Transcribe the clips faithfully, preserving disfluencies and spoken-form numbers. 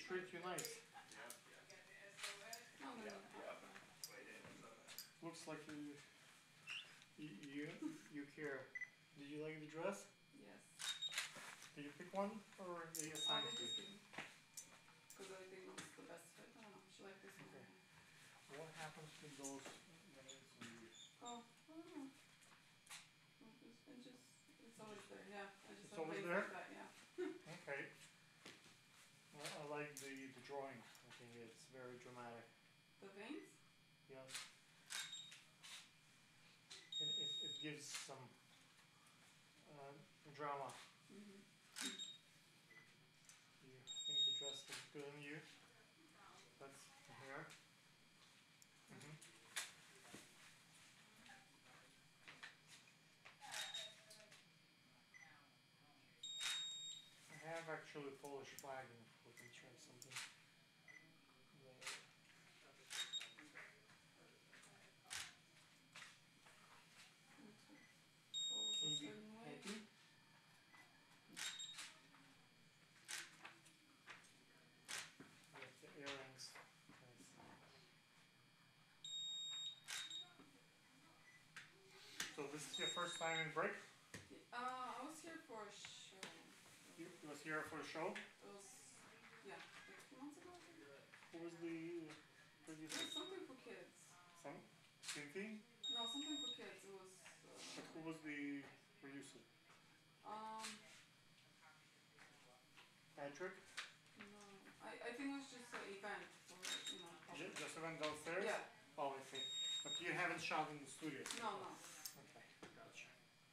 treat you nice. No, no, no. Looks like you, you, you, you care. Did you like the dress? Yes. Did you pick one or did you assign I to you? Because I think it's the best fit. I don't know. She liked this one. Okay. What happens to those nails when you... Oh, I don't know. It just, it's always there, yeah. I just It's have always lace there? like that, yeah. Okay. Well, I like the, the drawing. I think it's very dramatic. The veins? Yes. It, it, it gives some uh, drama. Mm-hmm. You think the dress looks good on you? That's here. Mm-hmm. I have actually a Polish flag and we can try something there. Follows Can a you be certain way. happy? With the earrings. Nice. So this is your first time in break? Uh, I was here for a show. You was here for a show? It was, yeah, like two months ago, I think. Who was the It producer? was something for kids. Some? Cynthia? No, something for kids. It was, But uh, who was the producer? um, Patrick? no. I, I think it was just an event for, you know, Ju- public. Just went downstairs? Yeah. Oh, I see. But you haven't shot in the studio? No, no. Okay, gotcha.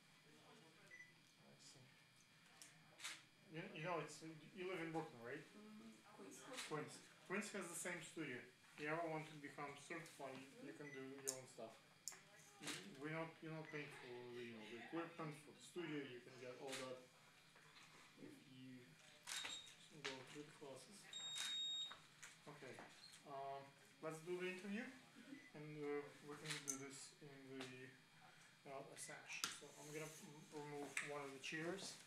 I see. You, you know, it's you live in Brooklyn, right? Mm, Queens. Queens. Queens has the same studio. If you ever want to become certified, you can do your own stuff. You- We're not, you're not paying for the, you know, the equipment, for the studio, you can get all that if you go through the classes. Okay, um, let's do the interview and uh, we're going to do this in the uh, a sash. So I'm gonna m- remove one of the chairs.